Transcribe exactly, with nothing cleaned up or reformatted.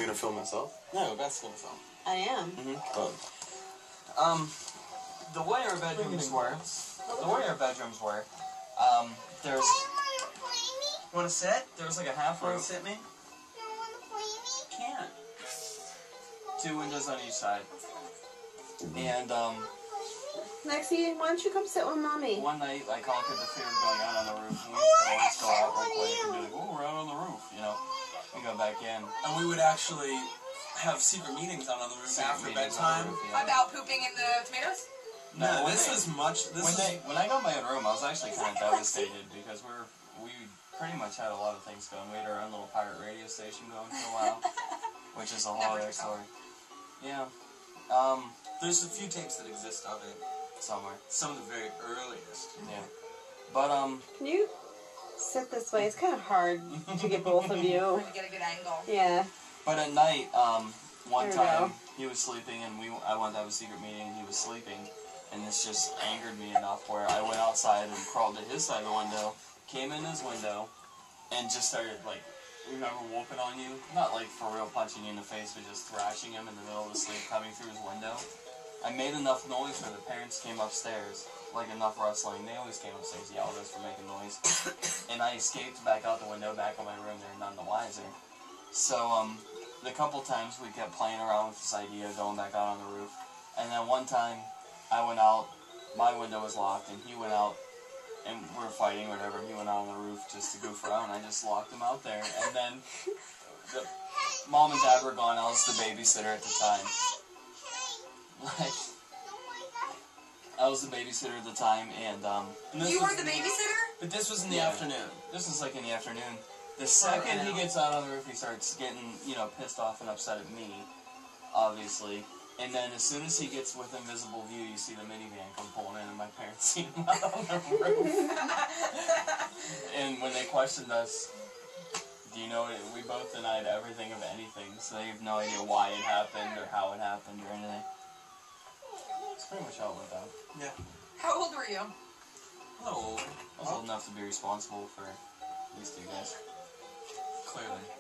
gonna film myself? No, Beth's gonna film. I am. Mm-hmm. Oh. Um, the way our bedrooms were, the way our bedrooms were, um, there's... You wanna sit? There's like a half room. Wanna sit me? Can't. Two windows on each side. And, um... Lexi, why don't you come sit with Mommy? One night, I conquered the fear of going out on the roof. And we used to always go out real quick and be like, oh, we're out on the roof, you know? And go back in. And we would actually have secret meetings out on the roof Secret after meetings bedtime. on the roof, yeah. About pooping in the tomatoes? No, when this they- was much. This when, was. they, when I got my own room, I was actually kind of devastated because we're we pretty much had a lot of things going. We had our own little pirate radio station going for a while, which is a whole Never other took off. story. Yeah. Um, There's a few tapes that exist of it. somewhere. Some of the very earliest. Yeah. But, um, Can you sit this way? It's kind of hard to get both of you. To get a good angle. Yeah. but at night, um, one There we time, go. he was sleeping and we I wanted to have a secret meeting and he was sleeping. And this just angered me enough where I went outside and crawled to his side of the window, came in his window, and just started, like, remember whooping on you? Not, like, for real punching you in the face, but just thrashing him in the middle of the sleep, coming through his window. I made enough noise where the parents came upstairs, like enough rustling. They always came upstairs, yelled at us for making noise. And I escaped back out the window, back in my room. They're none the wiser. So, um, the couple times we kept playing around with this idea of going back out on the roof. And then one time, I went out, my window was locked, and he went out, and we were fighting or whatever. He went out on the roof just to goof around. I just locked him out there. And then, the mom and dad were gone. I was the babysitter at the time. Like, I was the babysitter at the time, and, um... And this You was, were the babysitter? But this was in the Yeah. afternoon. This was like in the afternoon. The second he gets out on the roof, he starts getting, you know, pissed off and upset at me, obviously. And then as soon as he gets within visible view, you see the minivan come pulling in, and my parents see him out on the roof. And when they questioned us, do you know it? We both denied everything of anything, so they have no idea why it happened or how it happened or anything. That's pretty much how it went down. Yeah. How old were you? A little old. I was old enough to be responsible for these two guys. Clearly.